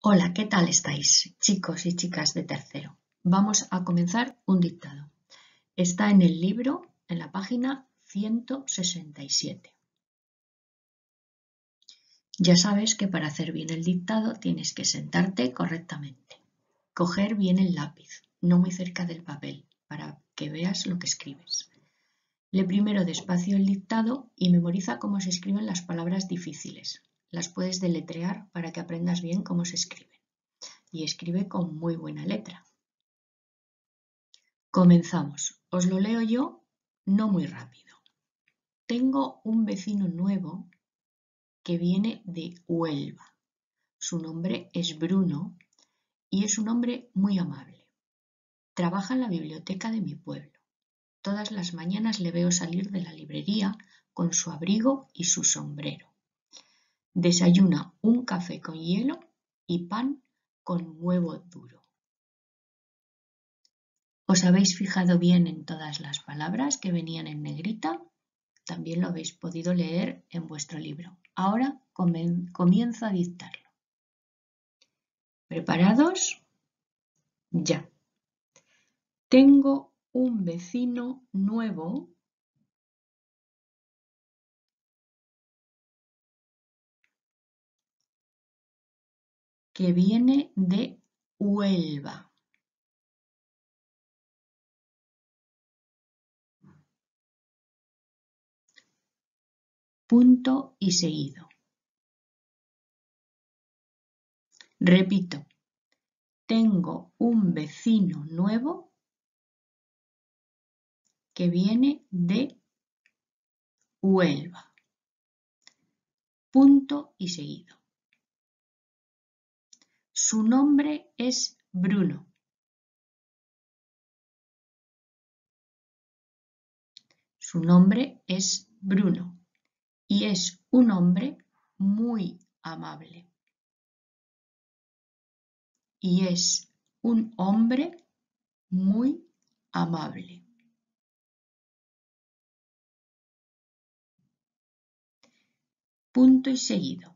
Hola, ¿qué tal estáis, chicos y chicas de tercero? Vamos a comenzar un dictado. Está en el libro, en la página 167. Ya sabes que para hacer bien el dictado tienes que sentarte correctamente, coger bien el lápiz, no muy cerca del papel, para que veas lo que escribes. Lee primero despacio el dictado y memoriza cómo se escriben las palabras difíciles. Las puedes deletrear para que aprendas bien cómo se escriben. Y escribe con muy buena letra. Comenzamos. Os lo leo yo, no muy rápido. Tengo un vecino nuevo que viene de Huelva. Su nombre es Bruno y es un hombre muy amable. Trabaja en la biblioteca de mi pueblo. Todas las mañanas le veo salir de la librería con su abrigo y su sombrero. Desayuna un café con hielo y pan con huevo duro. ¿Os habéis fijado bien en todas las palabras que venían en negrita? También lo habéis podido leer en vuestro libro. Ahora comienzo a dictarlo. ¿Preparados? Ya. Tengo un vecino nuevo que viene de Huelva. Punto y seguido. Repito. Tengo un vecino nuevo que viene de Huelva. Punto y seguido. Su nombre es Bruno. Su nombre es Bruno y es un hombre muy amable. Y es un hombre muy amable. Punto y seguido.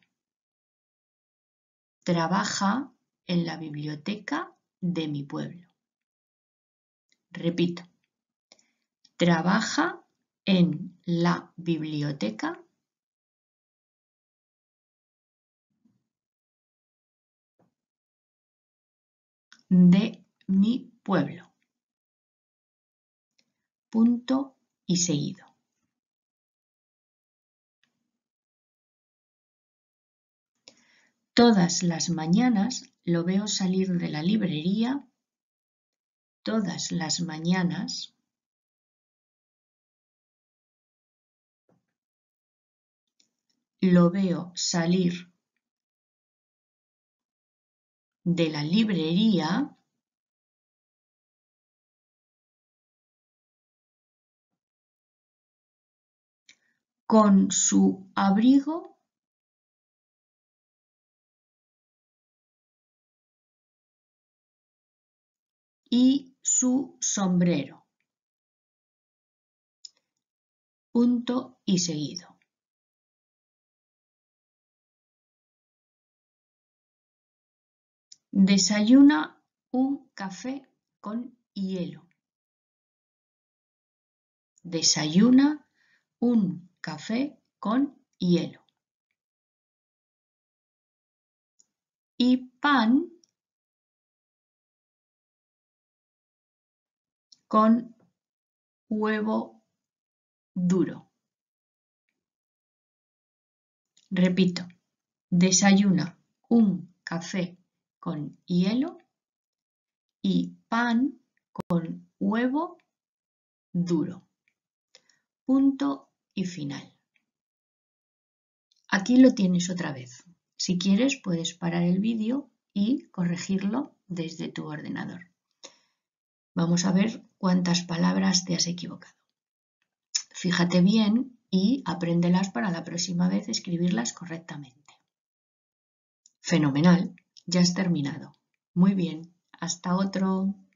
Trabaja en la biblioteca de mi pueblo. Repito. Trabaja en la biblioteca de mi pueblo. Punto y seguido. Todas las mañanas lo veo salir de la librería. Todas las mañanas lo veo salir de la librería con su abrigo y su sombrero. Punto y seguido. Desayuna un café con hielo. Desayuna un café con hielo. Y pan con huevo duro. Repito, desayuna un café con hielo y pan con huevo duro. Punto y final. Aquí lo tienes otra vez. Si quieres puedes parar el vídeo y corregirlo desde tu ordenador. Vamos a ver cuántas palabras te has equivocado. Fíjate bien y apréndelas para la próxima vez escribirlas correctamente. Fenomenal, ya has terminado. Muy bien, hasta otro.